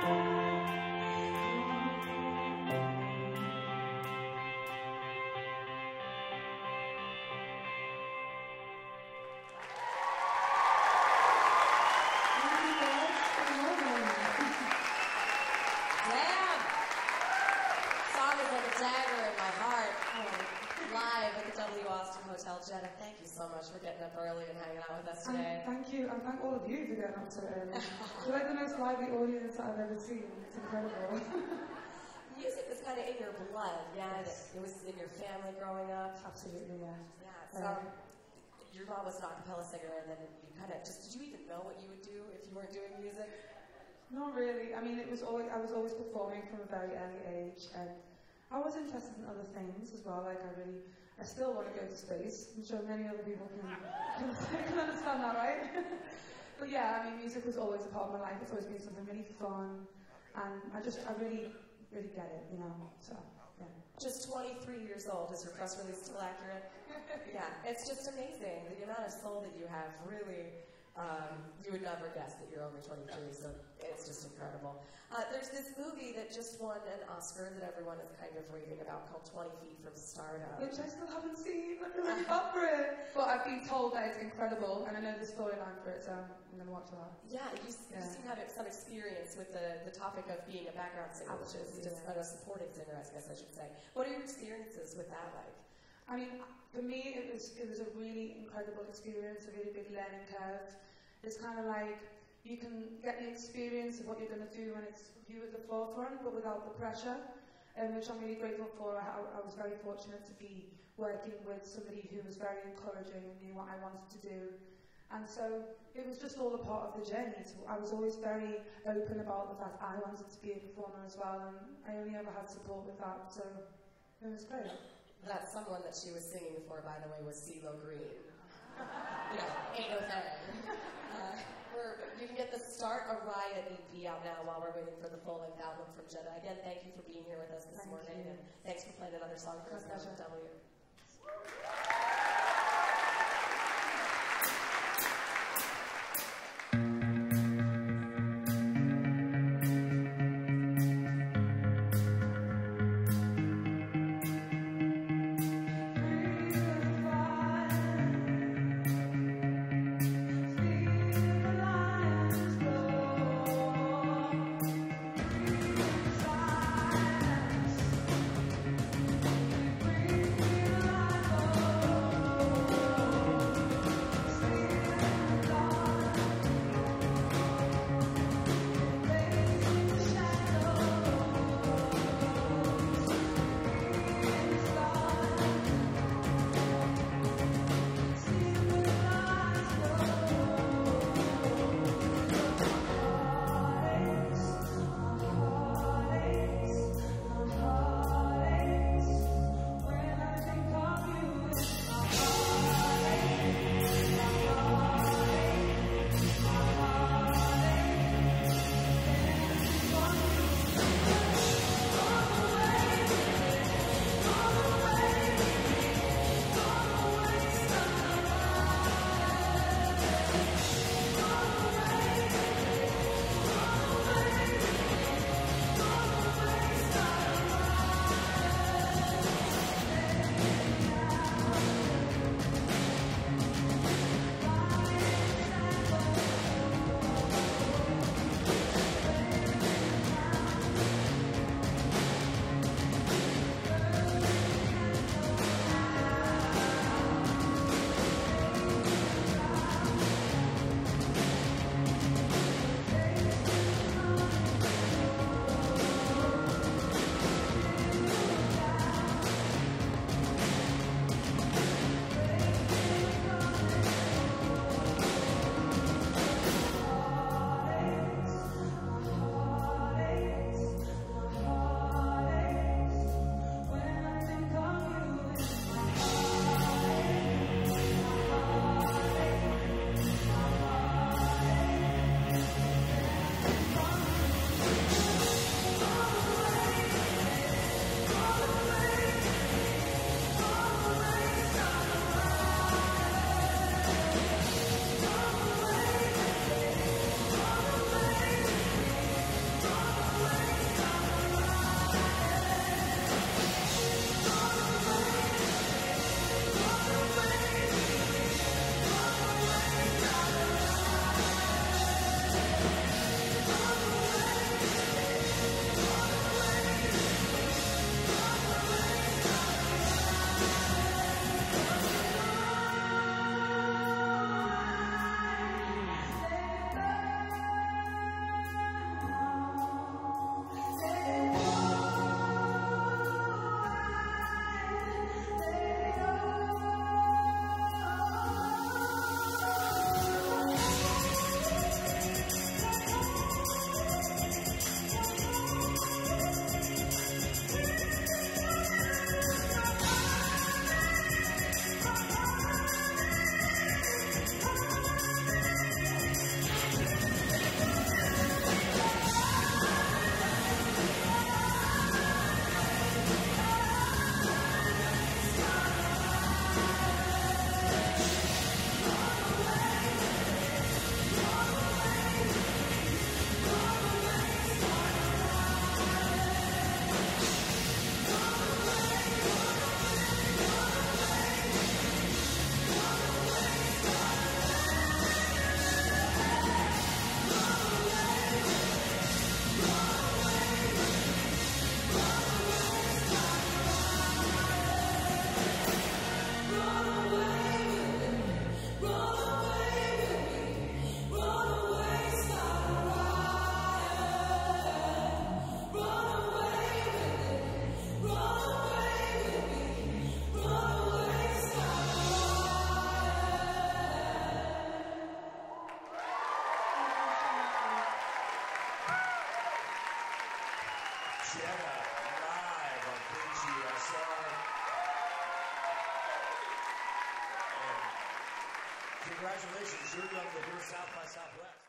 Jetta, thank you so much for getting up early and hanging out with us today. Thank you, and thank all of you for getting up so early. You're like the most lively audience that I've ever seen. It's incredible. Music is kind of in your blood, yeah? Yes. It was in your family growing up. Absolutely, yeah. Yeah, so your mom was an a cappella singer, and then you kind of just, did you even know what you would do if you weren't doing music? Not really. I mean, I was always performing from a very early age, and I was interested in other things as well. Like I still want to go to space. I'm sure many other people can understand that, right? But yeah, I mean, music was always a part of my life. It's always been something really fun, and I really get it, you know. So yeah. Just 23 years old. Is your press release still accurate? Yeah, it's just amazing the amount of soul that you have. Really, you would never guess that you're only 23, so it's just incredible. There's this movie that just won an Oscar that everyone is kind of raving about called 20 Feet from Stardom. Which I still haven't seen. I'm really up for it. But I've been told that it's incredible, and I know the storyline for it, so I'm going to watch that. Yeah, you seem to have some experience with the topic of being a background singer, which is just a supporting singer, I guess I should say. What are your experiences with that like? I mean, for me, it was a really incredible experience, a really big learning curve. It's kind of like you can get the experience of what you're going to do when it's you at the forefront, but without the pressure, which I'm really grateful for. I was very fortunate to be working with somebody who was very encouraging and knew what I wanted to do. And so it was just all a part of the journey. So I was always very open about the fact I wanted to be a performer as well, and I only ever had support with that, so it was great. That someone that she was singing for, by the way, was CeeLo Green. Yeah, ain't no thing. You can get the Start a Riot EP out now while we're waiting for the full-length album from Jetta. Again, thank you for being here with us this morning, and thanks for playing another song for us, SXSW. Bring me the light. Jetta live on KGSR. And congratulations, you're young to hear South by Southwest.